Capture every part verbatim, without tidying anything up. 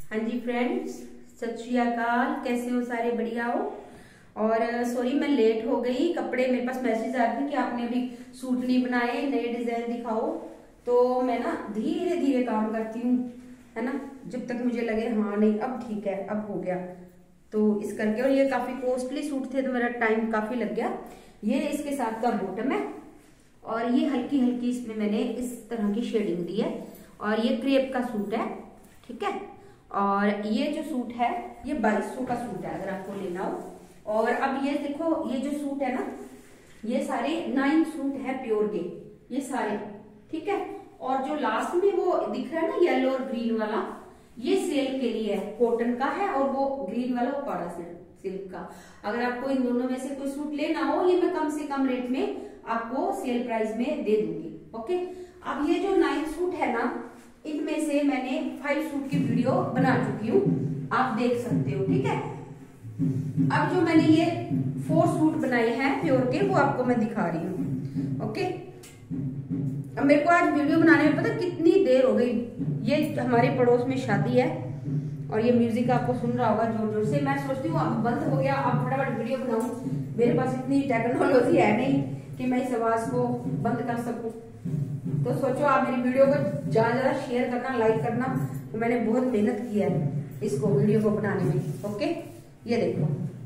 हाँ जी फ्रेंड्स, सत श्री अकाल। कैसे हो? सारे बढ़िया हो? और सॉरी मैं लेट हो गई। कपड़े मेरे पास मैसेज आ रहे थे कि आपने अभी सूट नहीं बनाए, नए डिजाइन दिखाओ। तो मैं ना धीरे धीरे काम करती हूँ, है ना, जब तक मुझे लगे हाँ नहीं अब ठीक है, अब हो गया। तो इस करके, और ये काफी कॉस्टली सूट थे तो मेरा टाइम काफी लग गया। ये इसके साथ का बॉटम है और ये हल्की हल्की इसमें मैंने इस तरह की शेडिंग दी है। और ये क्रेप का सूट है, ठीक है। और ये जो सूट है ये बाईस सौ का सूट है अगर आपको लेना हो। और अब ये देखो, ये जो सूट है ना, ये सारे नाइन सूट है प्योर के, ये सारे, ठीक है। और जो लास्ट में वो दिख रहा है ना येलो और ग्रीन वाला, ये सेल के लिए है, कॉटन का है। और वो ग्रीन वाला वो पाड़ा सिल्क का। अगर आपको इन दोनों में से कोई सूट लेना हो, ये मैं कम से कम रेट में आपको सेल प्राइस में दे दूंगी, ओके। अब ये जो नाइन सूट है ना, इनमें से मैंने फाइव सूट की वीडियो बना चुकी हूँ, आप देख सकते हो, ठीक है। अब जो मैंने ये फोर सूट बनाए हैं प्योर के, वो आपको मैं दिखा रही हूँ, ओके। अब मेरे को आज वीडियो बनाने में पता कितनी देर हो गई। ये हमारे पड़ोस में शादी है और ये म्यूजिक आपको सुन रहा होगा जोर जोर से। मैं सोचती हूँ अब बंद हो गया, अब फटाफट वीडियो बनाऊं। मेरे पास इतनी टेक्नोलॉजी है नहीं कि मैं इस आवाज को बंद कर सकूं। तो सोचो आप मेरी वीडियो को ज्यादा ज्यादा शेयर करना, लाइक करना। तो मैंने बहुत मेहनत की है इसको, वीडियो को बनाने में, ओके। ये देखो,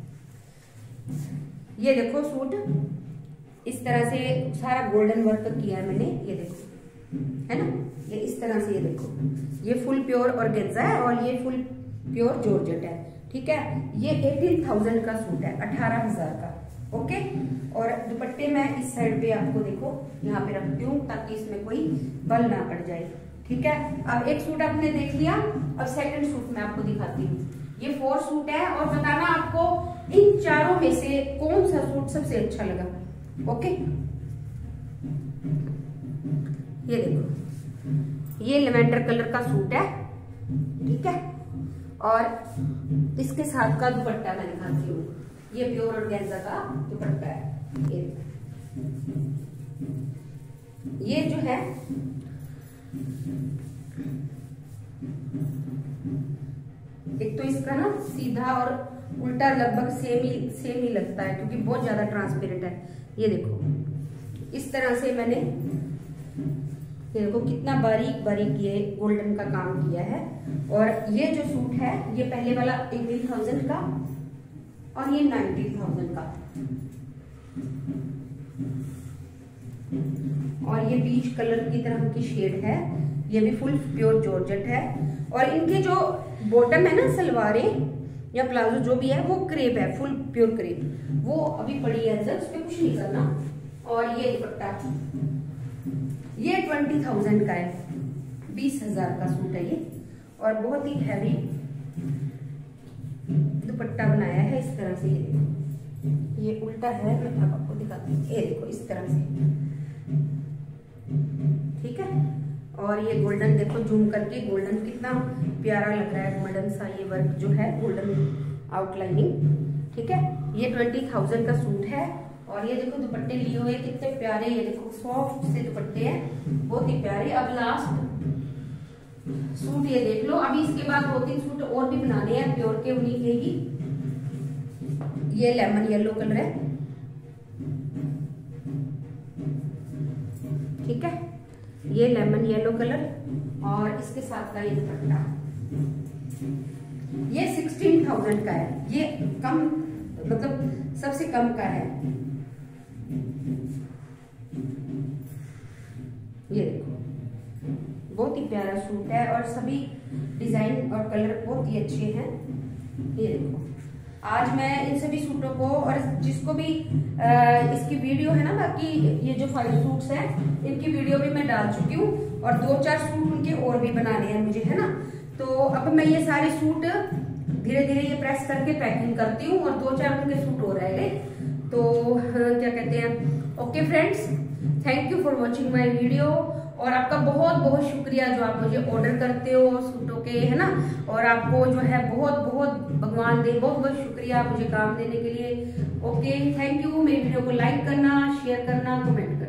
ये देखो सूट इस तरह से सारा गोल्डन वर्क किया है मैंने, ये देखो, है ना। ये इस तरह से, ये देखो, ये फुल प्योर ऑर्गेन्जा है और ये फुल प्योर जॉर्जेट है, ठीक है। ये एटीन थाउजेंड का सूट है, अठारह हजार का, ओके। और दुपट्टे मैं इस साइड पे आपको देखो यहाँ पे रखती हूँ ताकि इसमें कोई बल ना पड़ जाए, ठीक है। अब एक सूट आपने देख लिया, अब सेकंड सूट मैं आपको दिखाती हूँ। ये फोर सूट है और बताना आपको इन चारों में से कौन सा सूट सबसे अच्छा लगा, ओके। ये देखो, ये लेवेंडर कलर का सूट है, ठीक है। और इसके साथ का दुपट्टा मैं दिखाती हूँ। ये प्योर ऑर्गेन्जा का दुपट्टा है। ये ये जो है एक तो इसका ना सीधा और उल्टा लगभग सेम ही सेम ही लगता है क्योंकि बहुत ज्यादा ट्रांसपेरेंट है। ये देखो इस तरह से मैंने, ये देखो कितना बारीक बारीक ये गोल्डन का काम किया है। और ये जो सूट है ये पहले वाला एटीन थाउजेंड का और ये नाइनटीन थाउजेंड का। और ये बीच कलर की तरह की शेड है, ये भी फुल प्योर जॉर्जेट है। और इनके जो बॉटम है ना, सलवारें या प्लाजो जो भी है, वो क्रेप है, फुल प्योर क्रेप। वो अभी पड़ी है अंदर, उस पर कुछ नहीं करना। और ये दुपट्टा, ये ट्वेंटी थाउजेंड का है, बीस हजार का सूट है ये। और बहुत ही हैवी दुपट्टा बनाया है इस तरह से। ये ये उल्टा है, मैं अब आपको दिखाती हूँ। ये देखो इस तरह से, ठीक है। और ये गोल्डन देखो, जूम करके गोल्डन कितना प्यारा लग रहा है, गोल्डन सा ये वर्क जो है, गोल्डन आउटलाइनिंग, ठीक है। ये ट्वेंटी थाउजेंड का सूट है। और ये देखो दुपट्टे लिए हुए कितने प्यारे, ये देखो सॉफ्ट से दुपट्टे हैं, बहुत ही प्यारे। अब लास्ट सूट ये देख लो। अभी इसके बाद दो तीन सूट और भी बनाने हैं प्योर के, उन्हीं के ही। ये लेमन येलो कलर है, ठीक है। ये लेमन येलो कलर और इसके साथ का ये दुपट्टा, ये सिक्सटीन थाउजेंड का है। ये कम, मतलब सबसे कम का है। ये देखो बहुत ही प्यारा सूट है और सभी डिजाइन और कलर बहुत ही अच्छे हैं। ये देखो, आज मैं इन सभी सूटों को, और जिसको भी आ, इसकी वीडियो है ना, बाकी ये जो फाइव सूट्स हैं इनकी वीडियो भी मैं डाल चुकी हूँ। और दो चार सूट उनके और भी बनाने हैं मुझे, है ना। तो अब मैं ये सारे सूट धीरे धीरे ये प्रेस करके पैकिंग करती हूँ और दो चार उनके सूट और रह गए। तो क्या कहते हैं, okay friends, thank you for watching my video. और आपका बहुत बहुत शुक्रिया जो आप मुझे ऑर्डर करते हो सूटों के, है ना। और आपको जो है बहुत बहुत भगवान दे, बहुत बहुत शुक्रिया मुझे काम देने के लिए, ओके। Thank you. मेरी वीडियो को लाइक करना, शेयर करना, कमेंट करना।